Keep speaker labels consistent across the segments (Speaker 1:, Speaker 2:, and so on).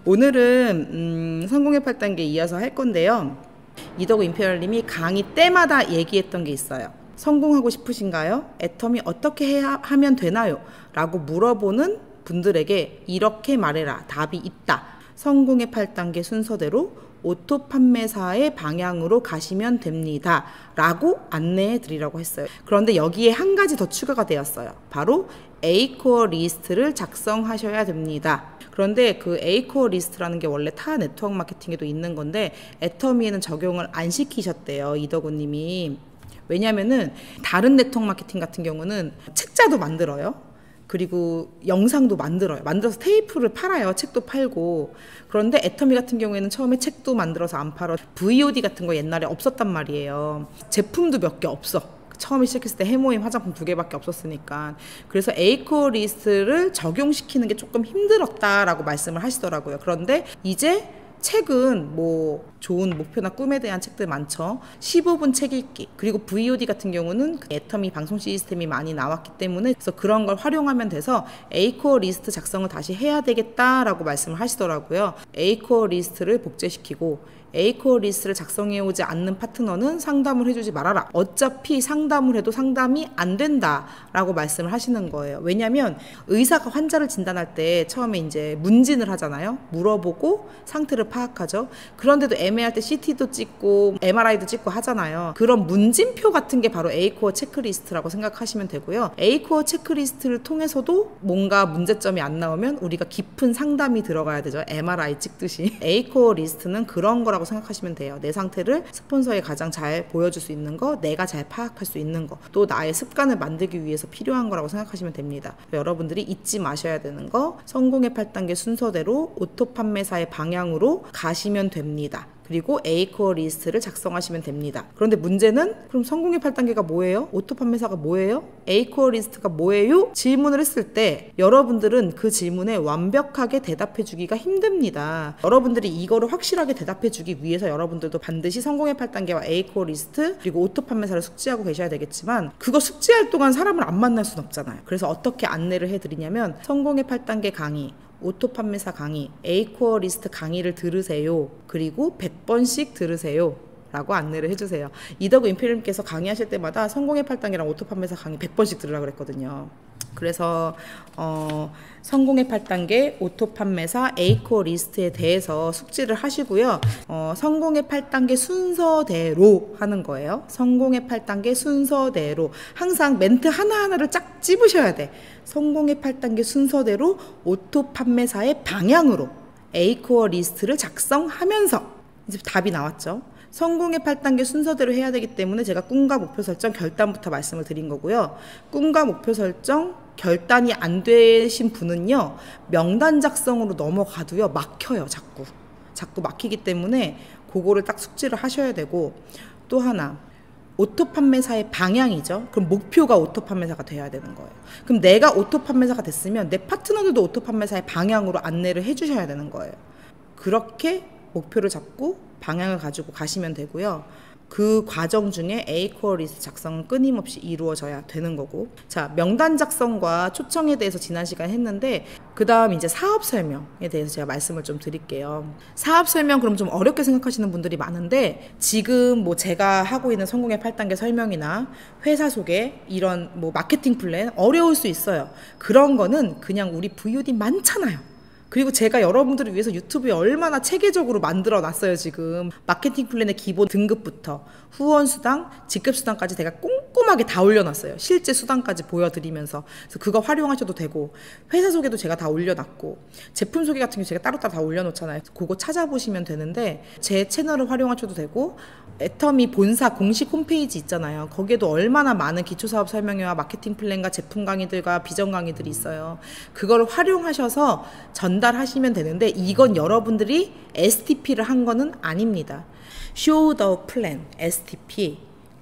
Speaker 1: 오늘은 성공의 8단계 이어서 할 건데요. 이덕우 임페리얼님이 강의 때마다 얘기했던 게 있어요. 성공하고 싶으신가요? 애터미 어떻게 하면 되나요? 라고 물어보는 분들에게 이렇게 말해라. 답이 있다. 성공의 8단계 순서대로 오토 판매사의 방향으로 가시면 됩니다. 라고 안내해 드리라고 했어요. 그런데 여기에 한 가지 더 추가가 되었어요. 바로 A코어 리스트를 작성하셔야 됩니다. 그런데 그 A코어 리스트라는 게 원래 타 네트워크 마케팅에도 있는 건데 애터미에는 적용을 안 시키셨대요. 이덕우 님이. 왜냐면은 다른 네트워크 마케팅 같은 경우는 책자도 만들어요. 그리고 영상도 만들어서 테이프를 팔아요. 책도 팔고. 그런데 애터미 같은 경우에는 처음에 책도 만들어서 안 팔아. VOD 같은 거 옛날에 없었단 말이에요. 제품도 몇 개 없어. 처음에 시작했을 때 해모임 화장품 2개밖에 없었으니까. 그래서 A코어 리스트를 적용시키는 게 조금 힘들었다라고 말씀을 하시더라고요. 그런데 이제 책은 뭐 좋은 목표나 꿈에 대한 책들 많죠. 15분 책 읽기, 그리고 VOD 같은 경우는 애터미 방송 시스템이 많이 나왔기 때문에 그래서 그런 걸 활용하면 돼서 A코어 리스트 작성을 다시 해야 되겠다라고 말씀을 하시더라고요. A코어 리스트를 복제시키고 A코어 리스트를 작성해오지 않는 파트너는 상담을 해주지 말아라. 어차피 상담을 해도 상담이 안 된다라고 말씀을 하시는 거예요. 왜냐하면 의사가 환자를 진단할 때 처음에 이제 문진을 하잖아요. 물어보고 상태를 파악하죠. 그런데도 애매할 때 CT도 찍고 MRI도 찍고 하잖아요. 그런 문진표 같은 게 바로 A코어 체크리스트라고 생각하시면 되고요. A코어 체크리스트를 통해서도 뭔가 문제점이 안 나오면 우리가 깊은 상담이 들어가야 되죠. MRI 찍듯이. A코어 리스트는 그런 거라고 생각하시면 돼요. 내 상태를 스폰서에 가장 잘 보여줄 수 있는 거, 내가 잘 파악할 수 있는 거, 또 나의 습관을 만들기 위해서 필요한 거라고 생각하시면 됩니다. 여러분들이 잊지 마셔야 되는 거, 성공의 8단계 순서대로 오토 판매사의 방향으로 가시면 됩니다. 그리고 A코어 리스트를 작성하시면 됩니다. 그런데 문제는 그럼 성공의 8단계가 뭐예요? 오토 판매사가 뭐예요? A코어 리스트가 뭐예요? 질문을 했을 때 여러분들은 그 질문에 완벽하게 대답해 주기가 힘듭니다. 여러분들이 이거를 확실하게 대답해 주기 위해서 여러분들도 반드시 성공의 8단계와 A코어 리스트 그리고 오토 판매사를 숙지하고 계셔야 되겠지만 그거 숙지할 동안 사람을 안 만날 순 없잖아요. 그래서 어떻게 안내를 해드리냐면 성공의 8단계 강의, 오토 판매사 강의, A코어 리스트 강의를 들으세요. 그리고 100번씩 들으세요. 라고 안내를 해주세요. 이덕우 임페리얼님께서 강의하실 때마다 성공의 8단계랑 오토 판매사 강의 100번씩 들으라고 그랬거든요. 그래서 성공의 8단계 오토 판매사 A코어 리스트에 대해서 숙지를 하시고요. 성공의 8단계 순서대로 하는 거예요. 성공의 8단계 순서대로 항상 멘트 하나하나를 쫙 찝으셔야 돼. 성공의 8단계 순서대로 오토 판매사의 방향으로 A코어 리스트를 작성하면서 이제 답이 나왔죠. 성공의 8단계 순서대로 해야 되기 때문에 제가 꿈과 목표 설정, 결단부터 말씀을 드린 거고요. 꿈과 목표 설정, 결단이 안 되신 분은요. 명단 작성으로 넘어가도요. 막혀요. 자꾸 막히기 때문에 그거를 딱 숙지를 하셔야 되고 또 하나. 오토 판매사의 방향이죠. 그럼 목표가 오토 판매사가 돼야 되는 거예요. 그럼 내가 오토 판매사가 됐으면 내 파트너들도 오토 판매사의 방향으로 안내를 해주셔야 되는 거예요. 그렇게 목표를 잡고 방향을 가지고 가시면 되고요. 그 과정 중에 A코어 리스트 작성은 끊임없이 이루어져야 되는 거고. 자, 명단 작성과 초청에 대해서 지난 시간에 했는데 그 다음 이제 사업 설명에 대해서 제가 말씀을 좀 드릴게요. 사업 설명 그럼 좀 어렵게 생각하시는 분들이 많은데 지금 뭐 제가 하고 있는 성공의 8단계 설명이나 회사 소개 이런 뭐 마케팅 플랜 어려울 수 있어요. 그런 거는 그냥 우리 VOD 많잖아요. 그리고 제가 여러분들을 위해서 유튜브에 얼마나 체계적으로 만들어 놨어요. 지금 마케팅 플랜의 기본 등급부터 후원수당, 직급수당까지 제가 꼼꼼하게 다 올려놨어요. 실제 수당까지 보여드리면서. 그래서 그거 활용하셔도 되고 회사 소개도 제가 다 올려놨고 제품 소개 같은 게 제가 따로따로 다 올려놓잖아요. 그거 찾아보시면 되는데 제 채널을 활용하셔도 되고 애터미 본사 공식 홈페이지 있잖아요. 거기에도 얼마나 많은 기초사업 설명회와 마케팅 플랜과 제품 강의들과 비전 강의들이 있어요. 그걸 활용하셔서 전달하시면 되는데 이건 여러분들이 STP를 한 거는 아닙니다. Show the plan, STP.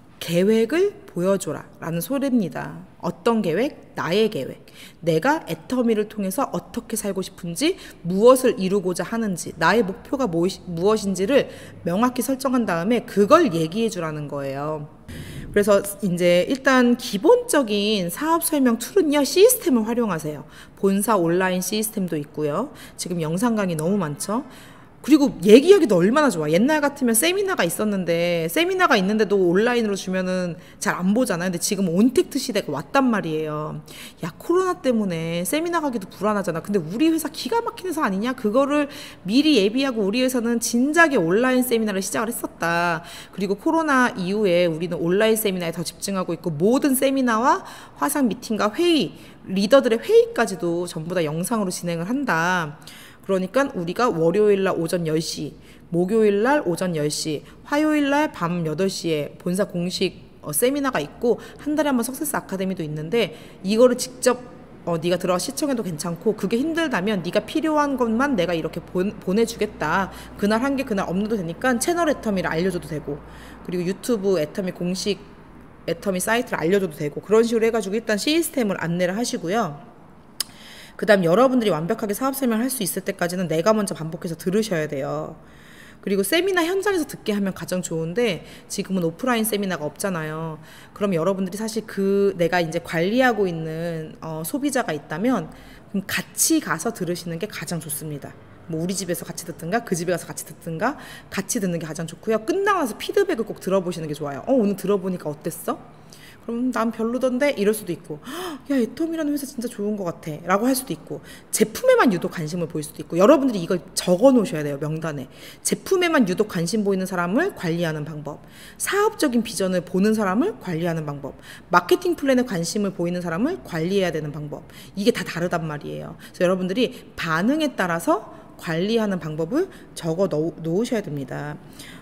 Speaker 1: 계획을 보여줘라 라는 소리입니다. 어떤 계획? 나의 계획. 내가 애터미를 통해서 어떻게 살고 싶은지, 무엇을 이루고자 하는지, 나의 목표가 무엇인지를 명확히 설정한 다음에 그걸 얘기해 주라는 거예요. 그래서 이제 일단 기본적인 사업 설명 툴은요, 시스템을 활용하세요. 본사 온라인 시스템도 있고요. 지금 영상 강의 너무 많죠. 그리고 얘기하기도 얼마나 좋아. 옛날 같으면 세미나가 있는데도 온라인으로 주면은 잘 안 보잖아요. 근데 지금 온택트 시대가 왔단 말이에요. 야, 코로나 때문에 세미나 가기도 불안하잖아. 근데 우리 회사 기가 막힌 회사 아니냐? 그거를 미리 예비하고 우리 회사는 진작에 온라인 세미나를 시작을 했었다. 그리고 코로나 이후에 우리는 온라인 세미나에 더 집중하고 있고, 모든 세미나와 화상 미팅과 회의, 리더들의 회의까지도 전부 다 영상으로 진행을 한다. 그러니까 우리가 월요일날 오전 10시, 목요일날 오전 10시, 화요일날 밤 8시에 본사 공식 세미나가 있고, 한 달에 한 번 석세스 아카데미도 있는데, 이거를 직접 네가 들어가 시청해도 괜찮고, 그게 힘들다면 네가 필요한 것만 내가 이렇게 보내주겠다. 그날 한 게 그날 업로드 되니까 채널 애터미를 알려줘도 되고, 그리고 유튜브 애터미 공식 애터미 사이트를 알려줘도 되고, 그런 식으로 해가지고 일단 시스템을 안내를 하시고요. 그 다음 여러분들이 완벽하게 사업 설명을 할 수 있을 때까지는 내가 먼저 반복해서 들으셔야 돼요. 그리고 세미나 현장에서 듣게 하면 가장 좋은데, 지금은 오프라인 세미나가 없잖아요. 그럼 여러분들이 사실 내가 이제 관리하고 있는 소비자가 있다면 그럼 같이 가서 들으시는 게 가장 좋습니다. 뭐 우리 집에서 같이 듣든가 그 집에 가서 같이 듣든가 같이 듣는 게 가장 좋고요. 끝나고 나서 피드백을 꼭 들어보시는 게 좋아요. 오늘 들어보니까 어땠어? 그럼 난 별로던데? 이럴 수도 있고, 야, 애텀이라는 회사 진짜 좋은 것 같아 라고 할 수도 있고, 제품에만 유독 관심을 보일 수도 있고. 여러분들이 이걸 적어 놓으셔야 돼요. 명단에. 제품에만 유독 관심 보이는 사람을 관리하는 방법, 사업적인 비전을 보는 사람을 관리하는 방법, 마케팅 플랜에 관심을 보이는 사람을 관리해야 되는 방법, 이게 다 다르단 말이에요. 그래서 여러분들이 반응에 따라서 관리하는 방법을 적어 놓으셔야 됩니다.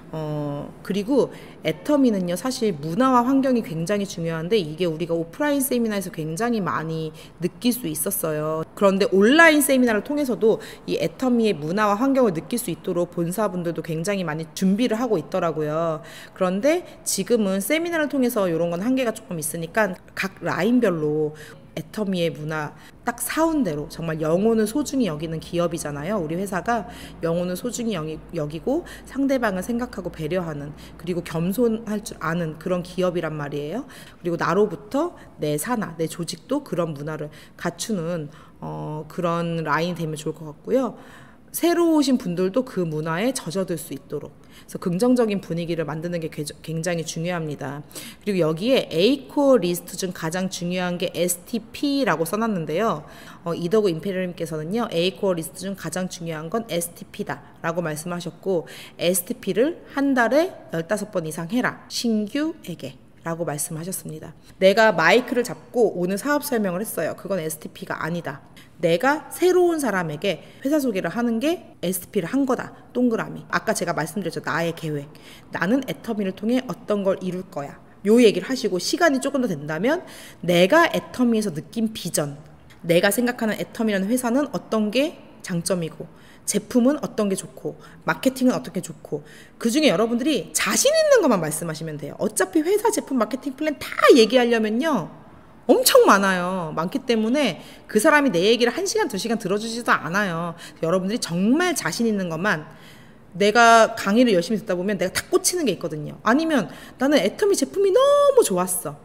Speaker 1: 그리고 애터미는요, 사실 문화와 환경이 굉장히 중요한데, 이게 우리가 오프라인 세미나에서 굉장히 많이 느낄 수 있었어요. 그런데 온라인 세미나를 통해서도 이 애터미의 문화와 환경을 느낄 수 있도록 본사분들도 굉장히 많이 준비를 하고 있더라고요. 그런데 지금은 세미나를 통해서 이런 건 한계가 조금 있으니까 각 라인별로 애터미의 문화 딱 사운대로, 정말 영혼을 소중히 여기는 기업이잖아요. 우리 회사가 영혼을 소중히 여기고 상대방을 생각하고 배려하는, 그리고 겸손할 줄 아는 그런 기업이란 말이에요. 그리고 나로부터 내 산하, 내 조직도 그런 문화를 갖추는 그런 라인이 되면 좋을 것 같고요. 새로 오신 분들도 그 문화에 젖어들 수 있도록, 그래서 긍정적인 분위기를 만드는 게 굉장히 중요합니다. 그리고 여기에 A코어 리스트 중 가장 중요한 게 STP라고 써놨는데요. 이더구 임페리얼님께서는요, A코어 리스트 중 가장 중요한 건 STP다 라고 말씀하셨고, STP를 한 달에 15번 이상 해라, 신규에게 라고 말씀하셨습니다. 내가 마이크를 잡고 오늘 사업 설명을 했어요. 그건 STP가 아니다. 내가 새로운 사람에게 회사 소개를 하는 게 STP를 한 거다. 동그라미. 아까 제가 말씀드렸죠. 나의 계획. 나는 애터미를 통해 어떤 걸 이룰 거야. 요 얘기를 하시고, 시간이 조금 더 된다면 내가 애터미에서 느낀 비전, 내가 생각하는 애터미라는 회사는 어떤 게 장점이고, 제품은 어떤 게 좋고, 마케팅은 어떻게 좋고, 그 중에 여러분들이 자신 있는 것만 말씀하시면 돼요. 어차피 회사 제품 마케팅 플랜 다 얘기하려면요, 엄청 많기 때문에 그 사람이 내 얘기를 1시간, 2시간 들어주지도 않아요. 여러분들이 정말 자신 있는 것만, 내가 강의를 열심히 듣다 보면 내가 다 꽂히는 게 있거든요. 아니면 나는 애터미 제품이 너무 좋았어.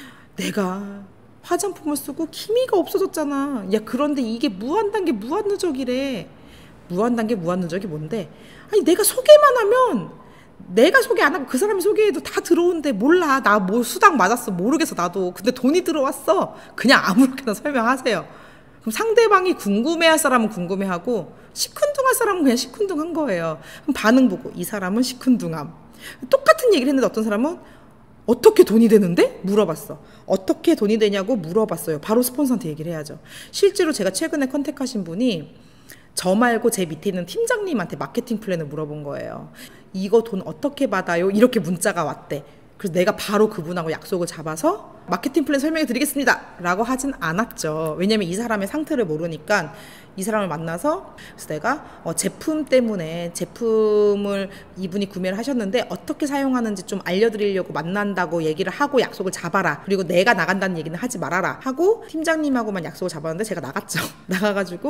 Speaker 1: 내가 화장품을 쓰고 기미가 없어졌잖아. 야, 그런데 이게 무한단계 무한누적이래. 무한단계 무한누적이 뭔데? 아니, 내가 소개만 하면, 내가 소개 안 하고 그 사람이 소개해도 다 들어오는데, 몰라, 나 뭐 수당 맞았어 모르겠어 나도. 근데 돈이 들어왔어. 그냥 아무렇게나 설명하세요. 그럼 상대방이 궁금해할 사람은 궁금해하고, 시큰둥할 사람은 그냥 시큰둥한 거예요. 그럼 반응 보고, 이 사람은 시큰둥함. 똑같은 얘기를 했는데 어떤 사람은 어떻게 돈이 되는데? 물어봤어. 어떻게 돈이 되냐고 물어봤어요. 바로 스폰서한테 얘기를 해야죠. 실제로 제가 최근에 컨택하신 분이 저 말고 제 밑에 있는 팀장님한테 마케팅 플랜을 물어본 거예요. 이거 돈 어떻게 받아요? 이렇게 문자가 왔대. 그래서 내가 바로 그분하고 약속을 잡아서 마케팅 플랜 설명해 드리겠습니다 라고 하진 않았죠. 왜냐면 이 사람의 상태를 모르니까. 이 사람을 만나서, 그래서 내가 제품 때문에, 제품을 이분이 구매를 하셨는데 어떻게 사용하는지 좀 알려드리려고 만난다고 얘기를 하고 약속을 잡아라. 그리고 내가 나간다는 얘기는 하지 말아라 하고 팀장님하고만 약속을 잡았는데, 제가 나갔죠. 나가가지고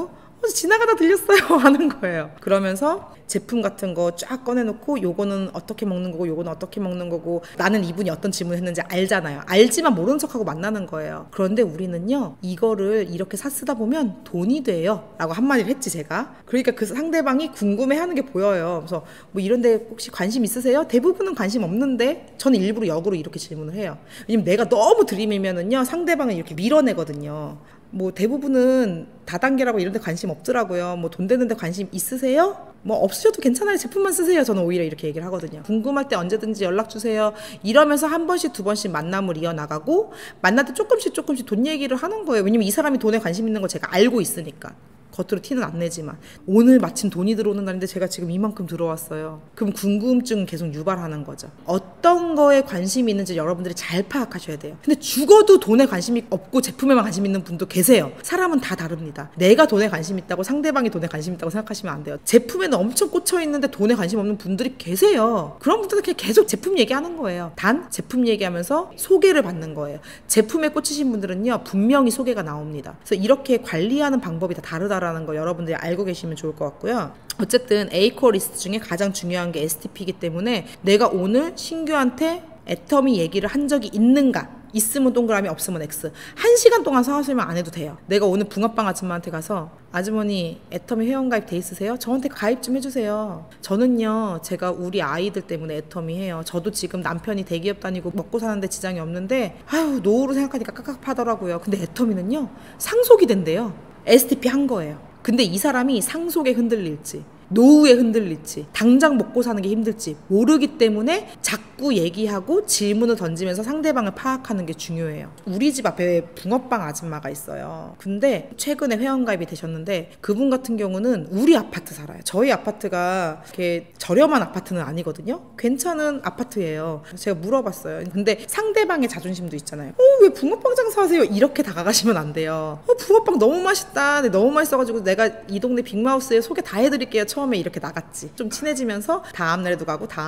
Speaker 1: 지나가다 들렸어요 하는 거예요. 그러면서 제품 같은 거 쫙 꺼내놓고 요거는 어떻게 먹는 거고 요거는 어떻게 먹는 거고 나는 이분이 어떤 질문을 했는지 알잖아요. 알지만 모르는 척하고 만나는 거예요. 그런데 우리는요 이거를 이렇게 쓰다 보면 돈이 돼요 라고 한마디를 했지 제가. 그러니까 그 상대방이 궁금해하는 게 보여요. 그래서 뭐 이런데 혹시 관심 있으세요? 대부분은 관심 없는데 저는 일부러 역으로 이렇게 질문을 해요. 왜냐면 내가 너무 들이밀면은요 상대방을 이렇게 밀어내거든요. 뭐 대부분은 다단계라고 이런 데 관심 없더라고요. 뭐 돈 되는 데 관심 있으세요? 뭐 없으셔도 괜찮아요. 제품만 쓰세요. 저는 오히려 이렇게 얘기를 하거든요. 궁금할 때 언제든지 연락 주세요. 이러면서 한 번씩 두 번씩 만남을 이어나가고 만날 때 조금씩 돈 얘기를 하는 거예요. 왜냐면 이 사람이 돈에 관심 있는 거 제가 알고 있으니까. 겉으로 티는 안 내지만 오늘 마침 돈이 들어오는 날인데 제가 지금 이만큼 들어왔어요. 그럼 궁금증 계속 유발하는 거죠. 어떤 거에 관심이 있는지 여러분들이 잘 파악하셔야 돼요. 근데 죽어도 돈에 관심이 없고 제품에만 관심 있는 분도 계세요. 사람은 다 다릅니다. 내가 돈에 관심 있다고 상대방이 돈에 관심 있다고 생각하시면 안 돼요. 제품에는 엄청 꽂혀 있는데 돈에 관심 없는 분들이 계세요. 그런 분들은 그냥 계속 제품 얘기하는 거예요. 단 제품 얘기하면서 소개를 받는 거예요. 제품에 꽂히신 분들은요 분명히 소개가 나옵니다. 그래서 이렇게 관리하는 방법이 다 다르다 라는 거 여러분들이 알고 계시면 좋을 것 같고요. 어쨌든 A코어 리스트 중에 가장 중요한 게 STP이기 때문에 내가 오늘 신규한테 애터미 얘기를 한 적이 있는가? 있으면 동그라미, 없으면 X. 1시간 동안 서하시면 안 해도 돼요. 내가 오늘 붕어빵 아줌마한테 가서 아주머니 애터미 회원가입 돼 있으세요? 저한테 가입 좀 해주세요. 저는요 제가 우리 아이들 때문에 애터미 해요. 저도 지금 남편이 대기업 다니고 먹고 사는데 지장이 없는데 아유 노후로 생각하니까 깝깝하더라고요. 근데 애터미는요 상속이 된대요. STP 한 거예요. 근데 이 사람이 상속에 흔들릴지 노후에 흔들릴지 당장 먹고 사는 게 힘들지 모르기 때문에 자꾸 얘기하고 질문을 던지면서 상대방을 파악하는 게 중요해요. 우리 집 앞에 붕어빵 아줌마가 있어요. 근데 최근에 회원가입이 되셨는데 그분 같은 경우는 우리 아파트 살아요. 저희 아파트가 이렇게 저렴한 아파트는 아니거든요. 괜찮은 아파트예요. 제가 물어봤어요. 근데 상대방의 자존심도 있잖아요. 왜 붕어빵 장사하세요? 이렇게 다가가시면 안 돼요. 붕어빵 너무 맛있다. 너무 맛있어가지고 내가 이 동네 빅마우스에 소개 다 해드릴게요. 처음에 이렇게 나갔지. 좀 친해지면서 다음날에도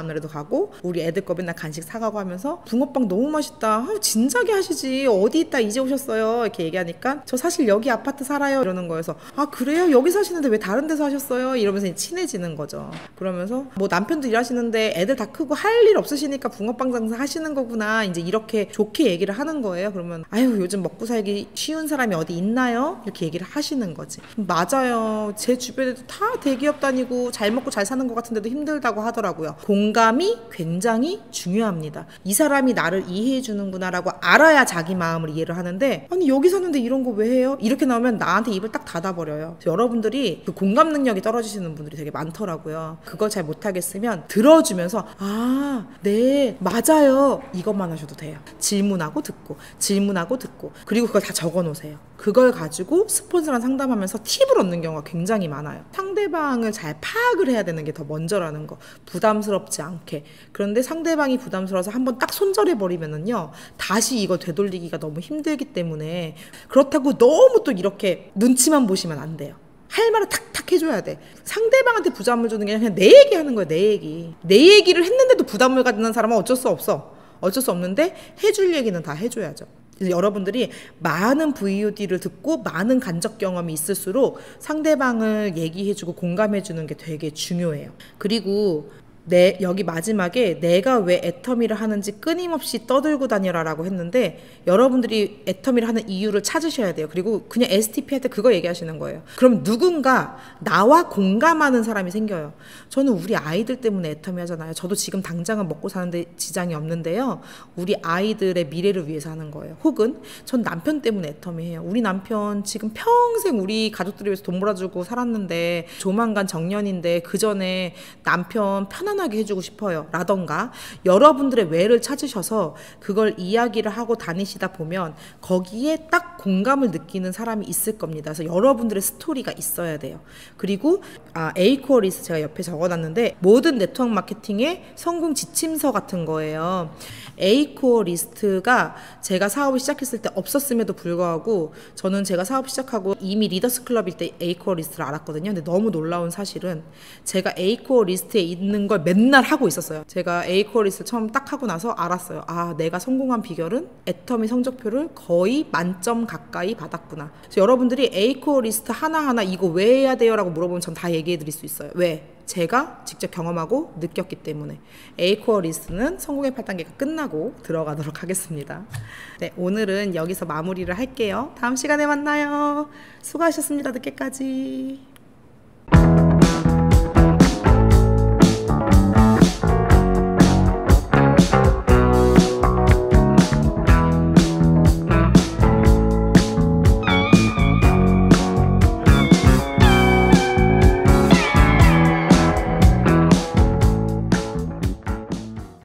Speaker 1: 가고 우리 애들 거 맨날 간식 사가고 하면서 붕어빵 너무 맛있다. 진작에 하시지. 어디 있다 이제 오셨어요. 이렇게 얘기하니까 저 사실 여기 아파트 살아요. 이러는 거여서 아 그래요? 여기 사시는데 왜 다른 데서 하셨어요? 이러면서 친해지는 거죠. 그러면서 뭐 남편도 일하시는데 애들 다 크고 할 일 없으시니까 붕어빵 장사 하시는 거구나. 이제 이렇게 좋게 얘기를 하는 거예요. 그러면 아유 요즘 먹고 살기 쉬운 사람이 어디 있나요? 이렇게 얘기를 하시는 거지. 맞아요. 제 주변에도 다 대기업 다니고 잘 먹고 잘 사는 것 같은데도 힘들다고 하더라고요. 공감이 굉장히 중요합니다. 이 사람이 나를 이해해 주는구나 라고 알아야 자기 마음을 이해를 하는데 아니 여기 사는데 이런 거 왜 해요? 이렇게 나오면 나한테 입을 딱 닫아버려요. 여러분들이 그 공감 능력이 떨어지시는 분들이 되게 많더라고요. 그걸 잘 못하겠으면 들어주면서 아 네 맞아요 이것만 하셔도 돼요. 질문하고 듣고 그리고 그걸 다 적어 놓으세요. 그걸 가지고 스폰서랑 상담하면서 팁을 얻는 경우가 굉장히 많아요. 상대방을 잘 파악을 해야 되는 게 더 먼저라는 거. 부담스럽지 않게. 그런데 상대방이 부담스러워서 한번 딱 손절해버리면은요 다시 이걸 되돌리기가 너무 힘들기 때문에 그렇다고 너무 또 이렇게 눈치만 보시면 안 돼요. 할 말을 탁탁 해줘야 돼. 상대방한테 부담을 주는 게 아니라 그냥 내 얘기 하는 거야. 내 얘기를 했는데도 부담을 갖는 사람은 어쩔 수 없는데 해줄 얘기는 다 해줘야죠. 여러분들이 많은 VOD를 듣고 많은 간접 경험이 있을수록 상대방을 얘기해주고 공감해주는 게 되게 중요해요. 그리고 여기 마지막에 내가 왜 애터미를 하는지 끊임없이 떠들고 다녀라 라고 했는데 여러분들이 애터미를 하는 이유를 찾으셔야 돼요. 그리고 그냥 STP 할 때 그거 얘기하시는 거예요. 그럼 누군가 나와 공감하는 사람이 생겨요. 저는 우리 아이들 때문에 애터미 하잖아요. 저도 지금 당장은 먹고 사는데 지장이 없는데요. 우리 아이들의 미래를 위해서 하는 거예요. 혹은 전 남편 때문에 애터미 해요. 우리 남편 지금 평생 우리 가족들을 위해서 돈 몰아주고 살았는데 조만간 정년인데 그 전에 남편 편안하게 해주고 싶어요 라던가 여러분들의 왜를 찾으셔서 그걸 이야기를 하고 다니시다 보면 거기에 딱 공감을 느끼는 사람이 있을 겁니다. 그래서 여러분들의 스토리가 있어야 돼요. 그리고 A코어 리스트 제가 옆에 적어놨는데 모든 네트워크 마케팅의 성공 지침서 같은 거예요. A코어 리스트가 제가 사업을 시작했을 때 없었음에도 불구하고 저는 제가 사업 시작하고 이미 리더스 클럽일 때 A코어 리스트를 알았거든요. 근데 너무 놀라운 사실은 제가 A코어 리스트에 있는 걸 맨날 하고 있었어요. 제가 A코어 리스트 처음 딱 하고 나서 알았어요. 아, 내가 성공한 비결은 애터미 성적표를 거의 만점 가까이 받았구나. 그래서 여러분들이 A코어 리스트 하나하나 이거 왜 해야 돼요? 라고 물어보면 전 다 얘기해 드릴 수 있어요. 왜? 제가 직접 경험하고 느꼈기 때문에. A코어 리스트는 성공의 8단계가 끝나고 들어가도록 하겠습니다. 네, 오늘은 여기서 마무리를 할게요. 다음 시간에 만나요. 수고하셨습니다. 늦게까지.